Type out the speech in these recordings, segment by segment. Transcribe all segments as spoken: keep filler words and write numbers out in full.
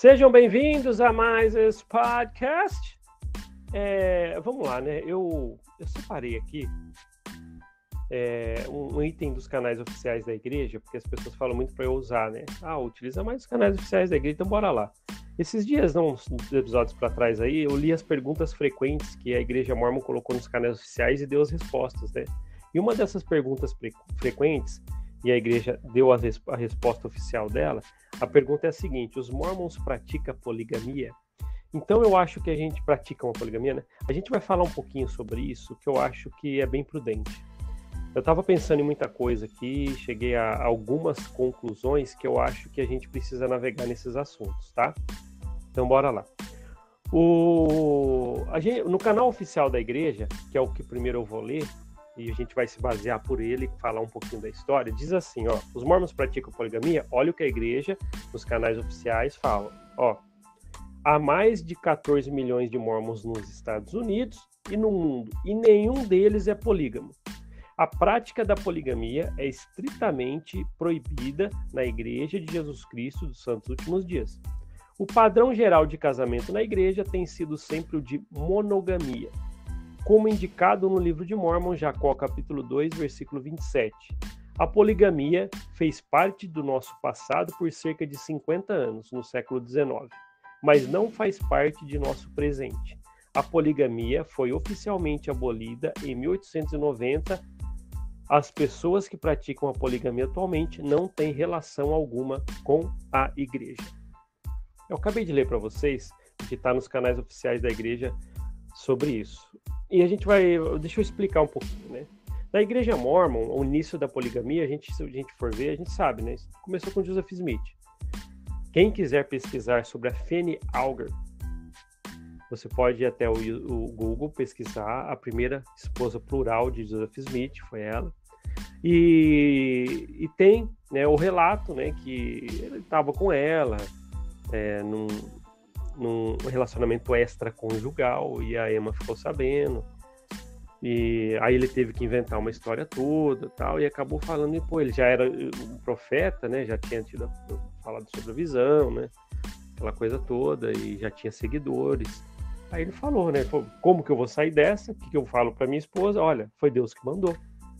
Sejam bem-vindos a mais esse podcast. É, vamos lá, né? Eu, eu separei aqui é, um, um item dos canais oficiais da igreja, porque as pessoas falam muito para eu usar, né? Ah, utiliza mais os canais oficiais da igreja, então bora lá. Esses dias, não, uns episódios para trás aí, eu li as perguntas frequentes que a Igreja Mórmon colocou nos canais oficiais e deu as respostas, né? E uma dessas perguntas frequentes, e a igreja deu a, res- a resposta oficial dela, a pergunta é a seguinte: os mormons praticam poligamia? Então eu acho que a gente pratica uma poligamia, né? A gente vai falar um pouquinho sobre isso, que eu acho que é bem prudente. Eu estava pensando em muita coisa aqui, cheguei a algumas conclusões que eu acho que a gente precisa navegar nesses assuntos, tá? Então bora lá. O... A gente... No canal oficial da igreja, que é o que primeiro eu vou ler, e a gente vai se basear por ele, falar um pouquinho da história, diz assim, ó: os mormons praticam poligamia? Olha o que a igreja, nos canais oficiais, fala. Ó, há mais de quatorze milhões de mormons nos Estados Unidos e no mundo, e nenhum deles é polígamo. A prática da poligamia é estritamente proibida na Igreja de Jesus Cristo dos Santos Últimos Dias. O padrão geral de casamento na igreja tem sido sempre o de monogamia, como indicado no livro de Mórmon, Jacó capítulo dois, versículo vinte e sete. A poligamia fez parte do nosso passado por cerca de cinquenta anos, no século dezenove, mas não faz parte de nosso presente. A poligamia foi oficialmente abolida em mil oitocentos e noventa. As pessoas que praticam a poligamia atualmente não têm relação alguma com a igreja. Eu acabei de ler para vocês o que está nos canais oficiais da igreja sobre isso. E a gente vai... Deixa eu explicar um pouquinho, né? Na igreja Mórmon, o início da poligamia, a gente, se a gente for ver, a gente sabe, né? Começou com Joseph Smith. Quem quiser pesquisar sobre a Fanny Alger, você pode ir até o, o Google pesquisar a primeira esposa plural de Joseph Smith, foi ela. E, e tem, né, o relato, né, que ele estava com ela é, num, num relacionamento extraconjugal, e a Emma ficou sabendo. E aí ele teve que inventar uma história toda, tal, e acabou falando, e pô, ele já era um profeta, né, já tinha tido falado sobre a visão, né, aquela coisa toda, e já tinha seguidores. Aí ele falou, né, falou, como que eu vou sair dessa? O que, que eu falo para minha esposa? Olha, foi Deus que mandou.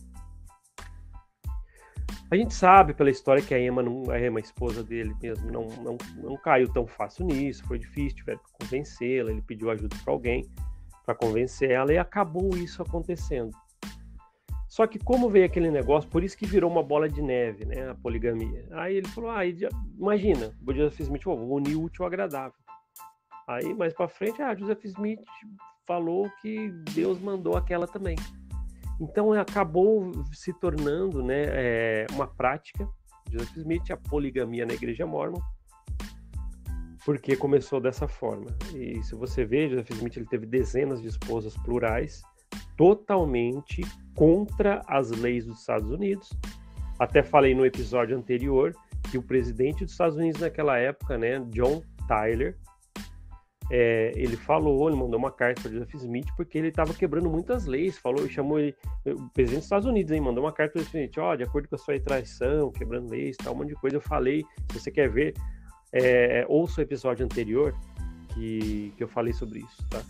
A gente sabe pela história que a Emma, não, a Emma, a esposa dele mesmo, não, não, não caiu tão fácil nisso, foi difícil, tiveram que convencê-la, ele pediu ajuda para alguém para convencer ela, e acabou isso acontecendo. Só que como veio aquele negócio, por isso que virou uma bola de neve, né, a poligamia. Aí ele falou, ah, imagina, o Joseph Smith falou, vou unir o útil ao agradável. Aí mais para frente, ah, Joseph Smith falou que Deus mandou aquela também. Então acabou se tornando, né, é, uma prática de Joseph Smith, a poligamia na igreja Mórmon, porque começou dessa forma. E se você vê, Joseph Smith ele teve dezenas de esposas plurais, totalmente contra as leis dos Estados Unidos. Até falei no episódio anterior que o presidente dos Estados Unidos naquela época, né, John Tyler, é, ele falou, ele mandou uma carta para Joseph Smith porque ele estava quebrando muitas leis, falou, chamou ele, o presidente dos Estados Unidos, hein, mandou uma carta para Joseph Smith, ó, oh, de acordo com a sua traição, quebrando leis, tal, um monte de coisa. Eu falei, se você quer ver, é, ouça o episódio anterior que, que eu falei sobre isso, tá?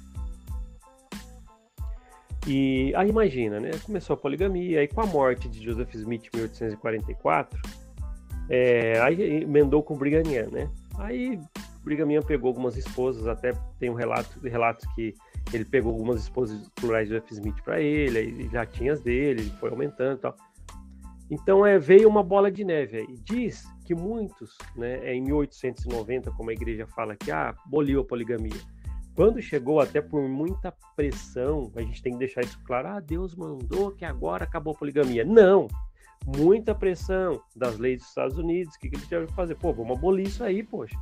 E aí imagina, né, começou a poligamia, aí com a morte de Joseph Smith em mil oitocentos e quarenta e quatro, é, aí emendou com Brigham Young, né, aí Brigham Young pegou algumas esposas, até tem um relato, relatos que ele pegou algumas esposas plurais de Joseph Smith para ele, aí já tinha as dele, foi aumentando e tal. Então é, veio uma bola de neve aí. Diz que muitos, né, em mil oitocentos e noventa, como a igreja fala que ah, aboliu a poligamia. Quando chegou, até por muita pressão, a gente tem que deixar isso claro, ah, Deus mandou que agora acabou a poligamia. Não! Muita pressão das leis dos Estados Unidos, o que, que eles tiveram que fazer? Pô, vamos abolir isso aí, poxa.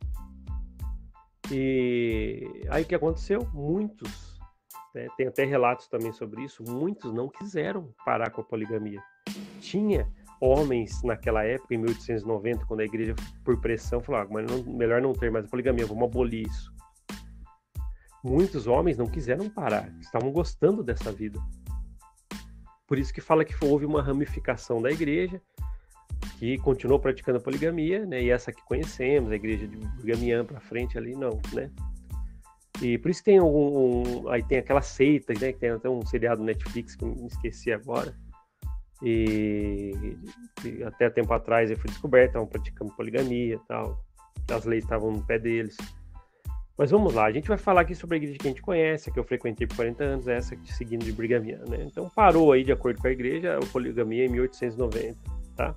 E aí o que aconteceu? Muitos, né, tem até relatos também sobre isso, muitos não quiseram parar com a poligamia. Tinha homens naquela época, em mil oitocentos e noventa, quando a igreja, por pressão, falou, ah, mas não, melhor não ter mais a poligamia, vamos abolir isso. Muitos homens não quiseram parar, estavam gostando dessa vida. Por isso que fala que houve uma ramificação da igreja, que continuou praticando a poligamia, né? E essa que conhecemos, a igreja de Brigham para frente ali, não, né? E por isso tem um, um aí tem aquela seita, né? Que tem até um seriado Netflix que eu me esqueci agora. E, e até tempo atrás ele foi descoberto, estavam praticando poligamia e tal. As leis estavam no pé deles. Mas vamos lá, a gente vai falar aqui sobre a igreja que a gente conhece, a que eu frequentei por quarenta anos, essa que seguindo de Brigham Young, né? Então parou aí, de acordo com a igreja, a poligamia em mil oitocentos e noventa, tá?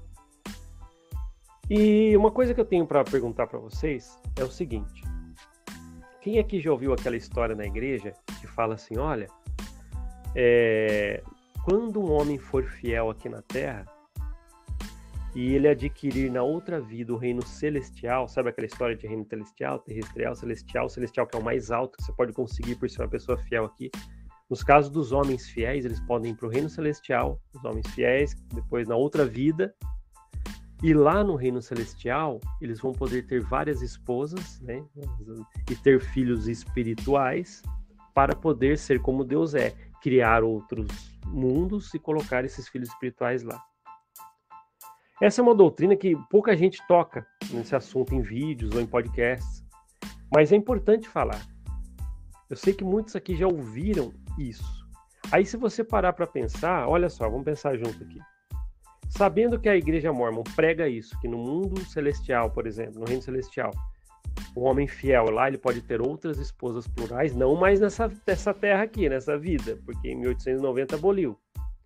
E uma coisa que eu tenho para perguntar para vocês é o seguinte: quem aqui já ouviu aquela história na igreja que fala assim, olha, é, quando um homem for fiel aqui na terra e ele adquirir na outra vida o reino celestial, sabe aquela história de reino celestial, terrestrial, celestial, celestial que é o mais alto que você pode conseguir por ser uma pessoa fiel aqui. Nos casos dos homens fiéis, eles podem ir para o reino celestial, os homens fiéis, depois na outra vida, e lá no reino celestial, eles vão poder ter várias esposas, né, e ter filhos espirituais, para poder ser como Deus é, criar outros mundos e colocar esses filhos espirituais lá. Essa é uma doutrina que pouca gente toca nesse assunto em vídeos ou em podcasts, mas é importante falar. Eu sei que muitos aqui já ouviram isso. Aí se você parar para pensar, olha só, vamos pensar junto aqui. Sabendo que a igreja mórmon prega isso, que no mundo celestial, por exemplo, no reino celestial, o homem fiel lá, ele pode ter outras esposas plurais, não mais nessa, nessa terra aqui, nessa vida, porque em mil oitocentos e noventa aboliu.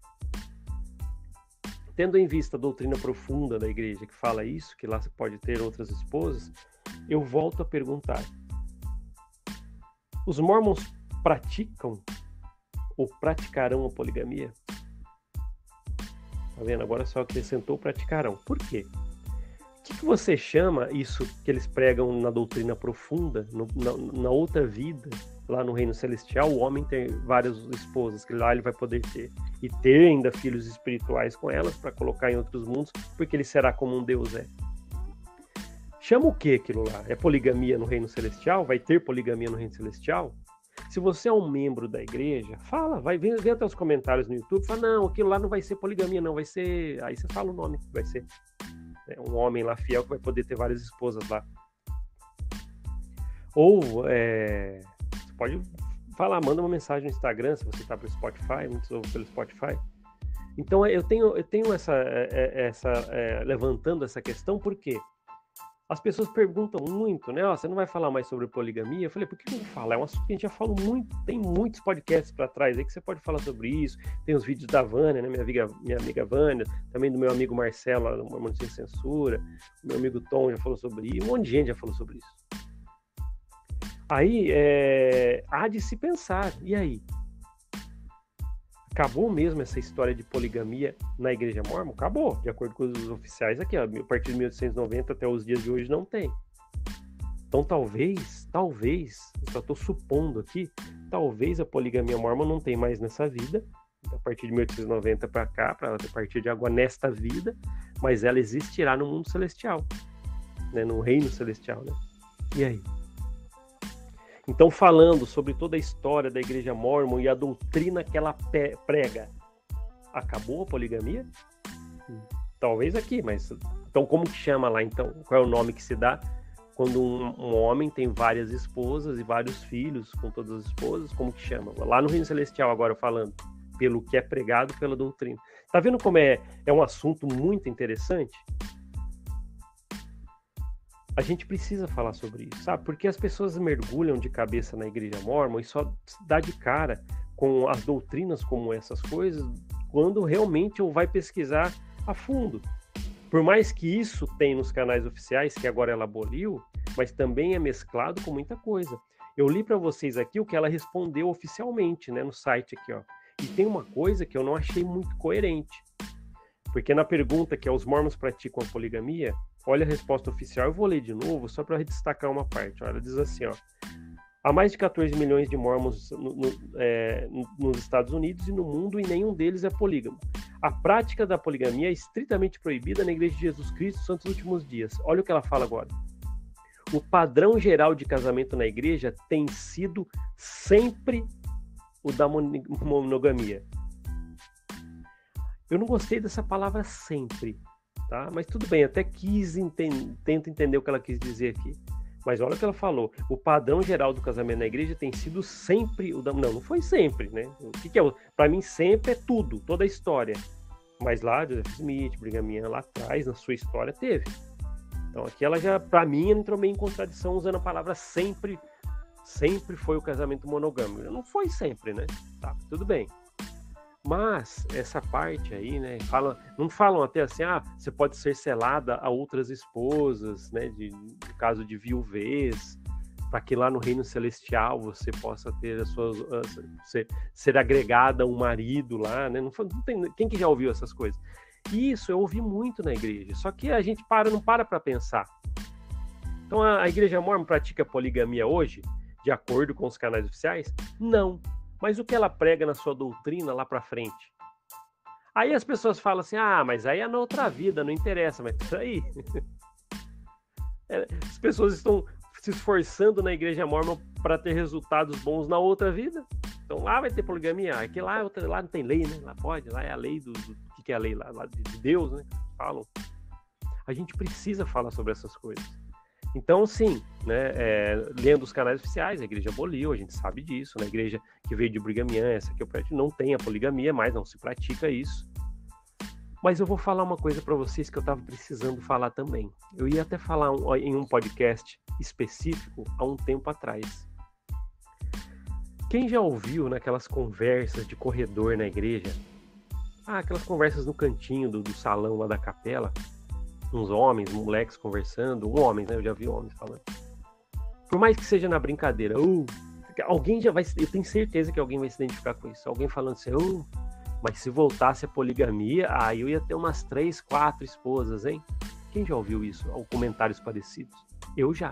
Tendo em vista a doutrina profunda da igreja que fala isso, que lá você pode ter outras esposas, eu volto a perguntar. Os mormons praticam ou praticarão a poligamia? Tá vendo? Agora só acrescentou praticarão. Por quê? O que, que você chama isso que eles pregam na doutrina profunda, no, na, na outra vida, lá no reino celestial, o homem tem várias esposas, que lá ele vai poder ter. E ter ainda filhos espirituais com elas, para colocar em outros mundos, porque ele será como um Deus é. Chama o que aquilo lá? É poligamia no reino celestial? Vai ter poligamia no reino celestial? Se você é um membro da igreja, fala, vai ver, vê até os comentários no YouTube, fala, não, aquilo lá não vai ser poligamia, não, vai ser... Aí você fala o nome que vai ser. É um homem lá fiel que vai poder ter várias esposas lá. Ou, é... você pode falar, manda uma mensagem no Instagram, se você está pelo Spotify, muitos ouvem pelo Spotify. Então, eu tenho, eu tenho essa... essa é, levantando essa questão, por quê? As pessoas perguntam muito, né? Oh, você não vai falar mais sobre poligamia? Eu falei, por que eu vou falar? É um assunto que a gente já falou muito, tem muitos podcasts para trás aí que você pode falar sobre isso. Tem os vídeos da Vânia, né? Minha amiga, minha amiga Vânia, também do meu amigo Marcelo, lá no Mormon Sem Censura. Meu amigo Tom já falou sobre isso, um monte de gente já falou sobre isso. Aí, é... há de se pensar, e aí? Acabou mesmo essa história de poligamia na igreja mórmon? Acabou, de acordo com os oficiais aqui, ó, a partir de mil oitocentos e noventa até os dias de hoje não tem. Então talvez, talvez, eu só estou supondo aqui, talvez a poligamia mórmon não tem mais nessa vida, a partir de mil oitocentos e noventa para cá, pra, a partir de agora nesta vida, mas ela existirá no mundo celestial, né, no reino celestial, né? E aí? Então, falando sobre toda a história da igreja mórmon e a doutrina que ela prega, acabou a poligamia? Talvez aqui, mas... Então, como que chama lá, então? Qual é o nome que se dá quando um, um homem tem várias esposas e vários filhos com todas as esposas? Como que chama? Lá no reino celestial, agora falando, pelo que é pregado pela doutrina. Tá vendo como é, é um assunto muito interessante? A gente precisa falar sobre isso, sabe? Porque as pessoas mergulham de cabeça na igreja mórmon e só dá de cara com as doutrinas como essas coisas quando realmente ou vai pesquisar a fundo. Por mais que isso tem nos canais oficiais, que agora ela aboliu, mas também é mesclado com muita coisa. Eu li para vocês aqui o que ela respondeu oficialmente, né, no site aqui, ó. E tem uma coisa que eu não achei muito coerente. Porque na pergunta que é, os mormons praticam a poligamia, olha a resposta oficial, eu vou ler de novo, só para destacar uma parte. Ó, ela diz assim, ó, há mais de catorze milhões de mormons no, no, é, nos Estados Unidos e no mundo, e nenhum deles é polígamo. A prática da poligamia é estritamente proibida na Igreja de Jesus Cristo Santos dos Últimos Dias. Olha o que ela fala agora. O padrão geral de casamento na igreja tem sido sempre o da monogamia. Eu não gostei dessa palavra sempre. tá? Mas tudo bem, até quis enten- tento entender o que ela quis dizer aqui. Mas olha o que ela falou, o padrão geral do casamento na igreja tem sido sempre o da... Não, não foi sempre, né? O que, que é? Para mim sempre é tudo, toda a história. Mas lá, Joseph Smith, Brigham Young, lá atrás, na sua história, teve. Então aqui ela já, para mim, ela entrou meio em contradição usando a palavra sempre, sempre foi o casamento monogâmico. Não foi sempre, né? Tá, tudo bem. Mas essa parte aí, né, fala, não falam até assim, ah, você pode ser selada a outras esposas, né, de, no caso de viuvez, para que lá no reino celestial você possa ter as suas, ser, ser agregada a um marido lá, né, não, não tem, quem que já ouviu essas coisas? Isso eu ouvi muito na igreja, só que a gente para, não para para pensar. Então a, a igreja mórmon pratica poligamia hoje, de acordo com os canais oficiais? Não. Mas o que ela prega na sua doutrina lá para frente? Aí as pessoas falam assim, ah, mas aí é na outra vida, não interessa, mas peraí. As pessoas estão se esforçando na igreja mórmon para ter resultados bons na outra vida. Então lá vai ter poligamia, aqui lá, outra, lá não tem lei, né? Lá pode, lá é a lei do... do o que é a lei lá, lá de Deus, né? Falam. A gente precisa falar sobre essas coisas. Então, sim, né, é, lendo os canais oficiais, a igreja aboliu, a gente sabe disso, né, a igreja que veio de Brigham Young, essa que eu pratico, não tem a poligamia, mas não se pratica isso. Mas eu vou falar uma coisa para vocês que eu estava precisando falar também. Eu ia até falar um, em um podcast específico há um tempo atrás. Quem já ouviu naquelas conversas de corredor na igreja, ah, aquelas conversas no cantinho do, do salão lá da capela, uns homens, moleques conversando, um homem, né? Eu já vi homens falando. Por mais que seja na brincadeira, uh, alguém já vai, eu tenho certeza que alguém vai se identificar com isso. Alguém falando assim, uh, mas se voltasse a poligamia, ah, eu ia ter umas três, quatro esposas, hein? Quem já ouviu isso? Ou comentários parecidos? Eu já.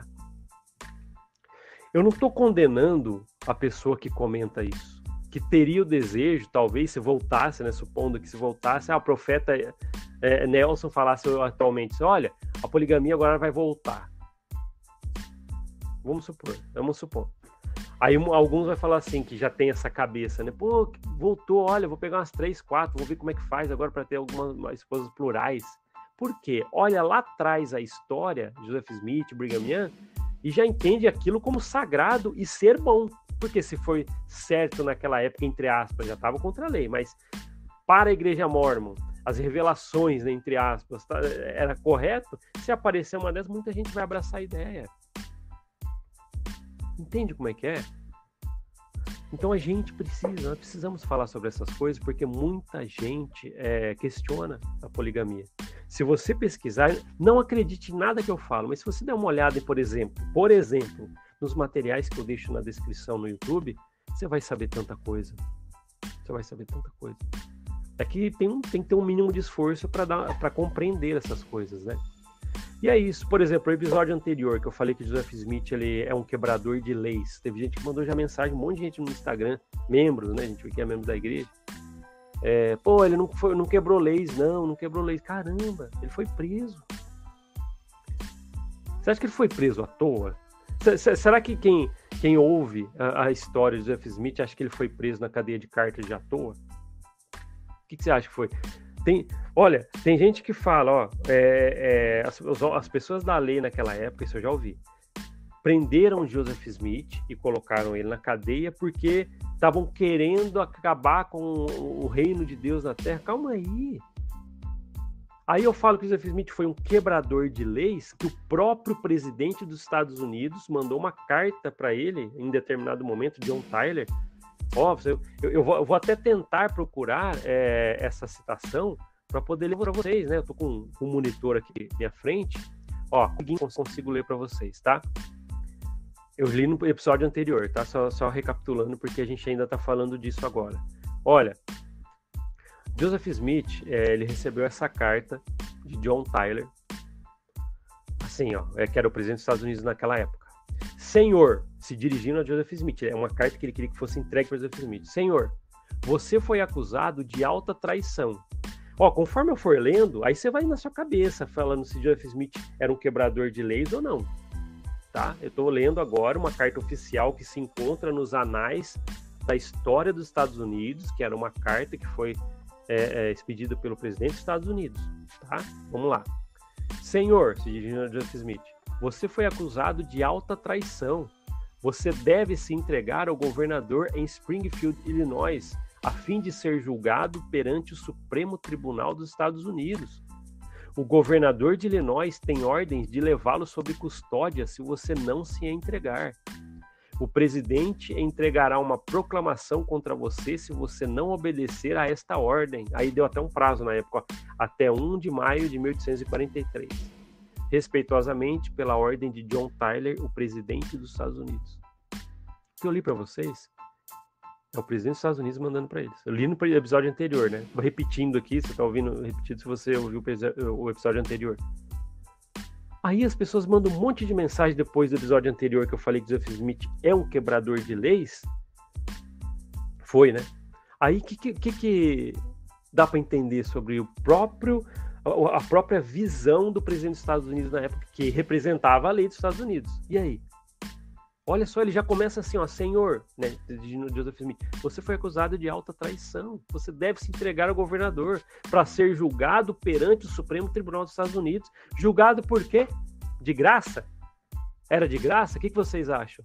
Eu não estou condenando a pessoa que comenta isso, que teria o desejo, talvez, se voltasse, né? Supondo que se voltasse, ah, o profeta É, Nelson falasse atualmente, olha, a poligamia agora vai voltar. Vamos supor, vamos supor. Aí alguns vão falar assim, que já tem essa cabeça, né? Pô, voltou, olha, vou pegar umas três, quatro, vou ver como é que faz agora para ter algumas esposas plurais. Por quê? Olha lá atrás a história de Joseph Smith, Brigham Young, e já entende aquilo como sagrado e ser bom. Porque se foi certo naquela época, entre aspas, já estava contra a lei, mas para a igreja mórmon, as revelações, né, entre aspas, tá, era correto, se aparecer uma dessas, muita gente vai abraçar a ideia. Entende como é que é? Então a gente precisa, nós precisamos falar sobre essas coisas, porque muita gente é, questiona a poligamia. Se você pesquisar, não acredite em nada que eu falo, mas se você der uma olhada, por exemplo, por exemplo, nos materiais que eu deixo na descrição no YouTube, você vai saber tanta coisa. Você vai saber tanta coisa. Aqui tem, um, tem que ter um mínimo de esforço para compreender essas coisas, né? E é isso. Por exemplo, o episódio anterior que eu falei que Joseph Smith ele é um quebrador de leis. Teve gente que mandou já mensagem, um monte de gente no Instagram, membros, né? A gente que é membro da igreja. É, Pô, ele não, foi, não quebrou leis, não, não quebrou leis. Caramba, ele foi preso. Você acha que ele foi preso à toa? C- será que quem, quem ouve a, a história de Joseph Smith acha que ele foi preso na cadeia de Carthage à toa? O que, que você acha que foi? Tem, olha, tem gente que fala, ó, é, é, as, as pessoas da lei naquela época, isso eu já ouvi, prenderam Joseph Smith e colocaram ele na cadeia porque estavam querendo acabar com o, o reino de Deus na Terra. Calma aí. Aí eu falo que Joseph Smith foi um quebrador de leis, que o próprio presidente dos Estados Unidos mandou uma carta para ele, em determinado momento, John Tyler. Ó, eu, eu, vou, eu vou até tentar procurar é, essa citação para poder ler para vocês, né? Eu tô com, com um monitor aqui na minha frente. Ó, consigo ler para vocês, tá? Eu li no episódio anterior, tá? Só, só recapitulando, porque a gente ainda tá falando disso agora. Olha, Joseph Smith, é, ele recebeu essa carta de John Tyler, assim, ó, é, que era o presidente dos Estados Unidos naquela época. Senhor, se dirigindo a Joseph Smith, é uma carta que ele queria que fosse entregue para Joseph Smith. Senhor, você foi acusado de alta traição. Ó, conforme eu for lendo, aí você vai na sua cabeça falando se Joseph Smith era um quebrador de leis ou não. Tá? Eu estou lendo agora uma carta oficial que se encontra nos anais da história dos Estados Unidos, que era uma carta que foi é, é, expedido pelo presidente dos Estados Unidos, tá? Vamos lá. Senhor, se dirigindo a Joseph Smith, você foi acusado de alta traição. Você deve se entregar ao governador em Springfield, Illinois, a fim de ser julgado perante o Supremo Tribunal dos Estados Unidos. O governador de Illinois tem ordens de levá-lo sob custódia se você não se entregar. O presidente entregará uma proclamação contra você se você não obedecer a esta ordem. Aí deu até um prazo na época, ó, até primeiro de maio de mil oitocentos e quarenta e três. Respeitosamente, pela ordem de John Tyler, o presidente dos Estados Unidos. O que eu li para vocês é o presidente dos Estados Unidos mandando para eles. Eu li no episódio anterior, né? Tô repetindo aqui, você tá ouvindo repetido se você ouviu o episódio anterior. Aí as pessoas mandam um monte de mensagem depois do episódio anterior que eu falei que Joseph Smith é um quebrador de leis. Foi, né? Aí o que, que, que dá para entender sobre o próprio, a própria visão do presidente dos Estados Unidos na época, que representava a lei dos Estados Unidos? E aí? Olha só, ele já começa assim, ó, senhor, né, de Joseph Smith, você foi acusado de alta traição, você deve se entregar ao governador para ser julgado perante o Supremo Tribunal dos Estados Unidos. Julgado por quê? De graça? Era de graça? O que, que vocês acham?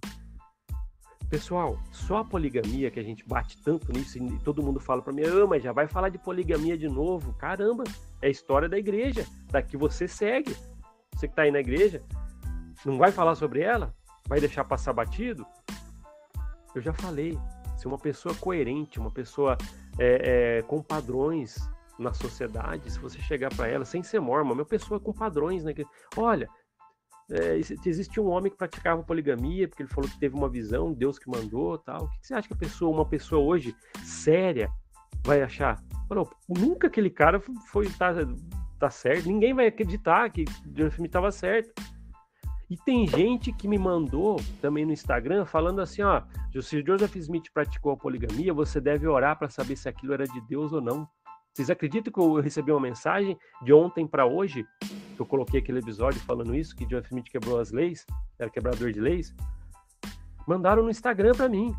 Pessoal, só a poligamia, que a gente bate tanto nisso e todo mundo fala para mim, ah, mas já vai falar de poligamia de novo. Caramba, é a história da igreja, daqui você segue. Você que está aí na igreja, não vai falar sobre ela? Vai deixar passar batido? Eu já falei, se uma pessoa coerente, uma pessoa é, é, com padrões na sociedade, se você chegar para ela, sem ser mormon, uma pessoa com padrões, né? Que, olha, é, existe um homem que praticava poligamia, porque ele falou que teve uma visão, Deus que mandou, tal. O que você acha que a pessoa, uma pessoa hoje séria vai achar? Falou, nunca aquele cara foi tá, tá certo, ninguém vai acreditar que Joseph Smith estava certo. E tem gente que me mandou também no Instagram falando assim, ó, se Joseph Smith praticou a poligamia, você deve orar para saber se aquilo era de Deus ou não. Vocês acreditam que eu recebi uma mensagem de ontem para hoje, que eu coloquei aquele episódio falando isso, que Joseph Smith quebrou as leis, era quebrador de leis? Mandaram no Instagram para mim.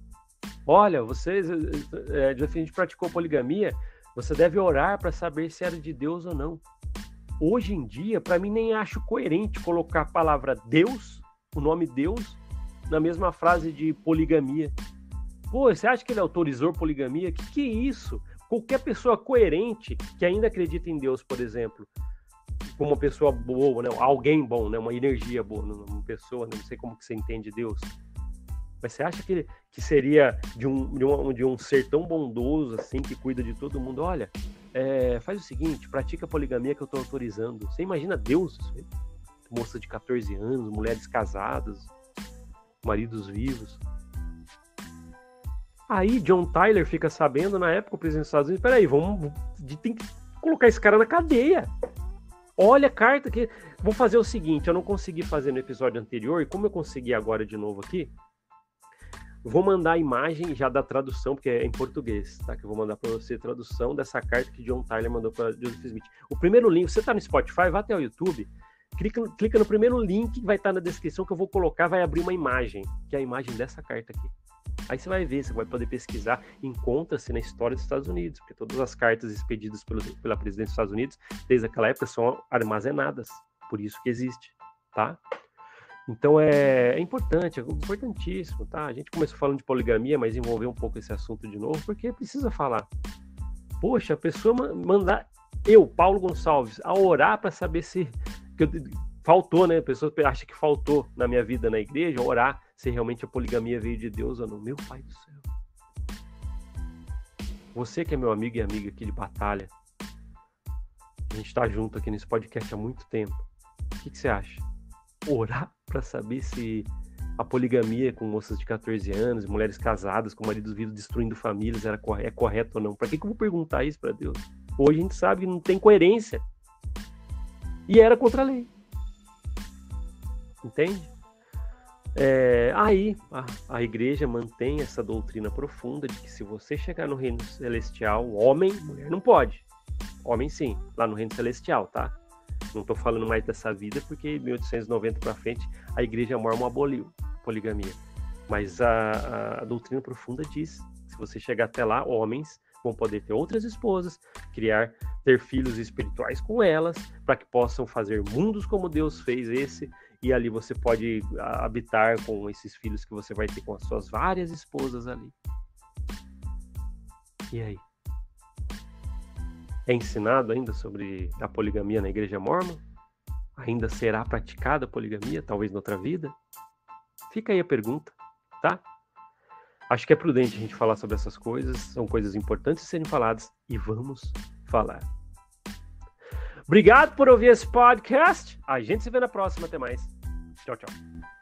Olha, vocês, é, Joseph Smith praticou poligamia, você deve orar para saber se era de Deus ou não. Hoje em dia, para mim, nem acho coerente colocar a palavra Deus, o nome Deus, na mesma frase de poligamia. Pô, você acha que ele autorizou poligamia? Que que é isso? Qualquer pessoa coerente que ainda acredita em Deus, por exemplo, como uma pessoa boa, né? Alguém bom, né? Uma energia boa, uma pessoa, não sei como que você entende Deus. Mas você acha que, que seria de um, de, um, de um ser tão bondoso, assim, que cuida de todo mundo? Olha, é, faz o seguinte, pratica a poligamia que eu estou autorizando. Você imagina Deus? Moças de catorze anos, mulheres casadas, maridos vivos. Aí John Tyler fica sabendo, na época, o presidente dos Estados Unidos, peraí, vamos, tem que colocar esse cara na cadeia. Olha a carta que... Vou fazer o seguinte, eu não consegui fazer no episódio anterior, e como eu consegui agora de novo aqui, vou mandar a imagem já da tradução, porque é em português, tá? Que eu vou mandar para você a tradução dessa carta que John Tyler mandou para Joseph Smith. O primeiro link, você tá no Spotify, vai até o YouTube, clica, clica no primeiro link que vai estar na descrição que eu vou colocar, vai abrir uma imagem, que é a imagem dessa carta aqui. Aí você vai ver, você vai poder pesquisar, encontra-se na história dos Estados Unidos, porque todas as cartas expedidas pelo, pela presidência dos Estados Unidos, desde aquela época, são armazenadas, por isso que existe, tá? Então é, é importante, é importantíssimo, tá? A gente começou falando de poligamia, mas envolveu um pouco esse assunto de novo, porque precisa falar. Poxa, a pessoa mandar eu, Paulo Gonçalves, a orar para saber se... Que eu, faltou, né? A pessoa acha que faltou na minha vida na igreja, orar se realmente a poligamia veio de Deus ou não. Meu Pai do céu. Você que é meu amigo e amiga aqui de batalha, a gente tá junto aqui nesse podcast há muito tempo. O que, que você acha? Orar para saber se a poligamia com moças de catorze anos, mulheres casadas com maridos vivos destruindo famílias era corre- é correto ou não? Para que, que eu vou perguntar isso para Deus? Hoje a gente sabe que não tem coerência. E era contra a lei. Entende? É, aí a, a igreja mantém essa doutrina profunda de que se você chegar no reino celestial, homem, mulher não pode. Homem sim, lá no reino celestial, tá? Não tô falando mais dessa vida porque em mil oitocentos e noventa para frente a igreja mormon aboliu poligamia. Mas a, a doutrina profunda diz, se você chegar até lá, homens vão poder ter outras esposas, criar, ter filhos espirituais com elas, para que possam fazer mundos como Deus fez esse, e ali você pode habitar com esses filhos que você vai ter com as suas várias esposas ali. E aí? É ensinado ainda sobre a poligamia na igreja mórmon? Ainda será praticada a poligamia, talvez noutra vida? Fica aí a pergunta, tá? Acho que é prudente a gente falar sobre essas coisas, são coisas importantes de serem faladas, e vamos falar. Obrigado por ouvir esse podcast, a gente se vê na próxima, até mais. Tchau, tchau.